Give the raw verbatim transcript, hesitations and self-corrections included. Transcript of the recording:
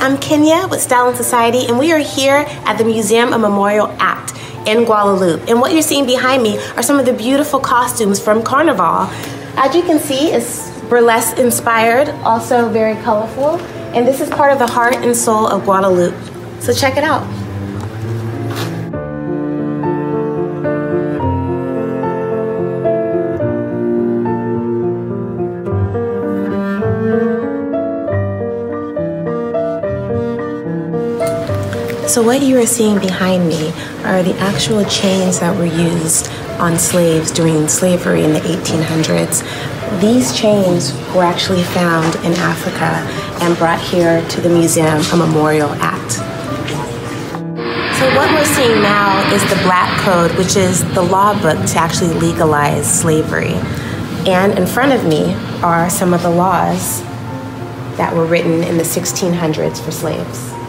I'm Kenya with Style and Society, and we are here at the Museum of Mémorial ACTe in Guadeloupe. And what you're seeing behind me are some of the beautiful costumes from Carnival. As you can see, it's burlesque inspired, also very colorful. And this is part of the heart and soul of Guadeloupe. So check it out. So what you are seeing behind me are the actual chains that were used on slaves during slavery in the eighteen hundreds. These chains were actually found in Africa and brought here to the Museum of Mémorial ACTe. So what we're seeing now is the Black Code, which is the law book to actually legalize slavery. And in front of me are some of the laws that were written in the sixteen hundreds for slaves.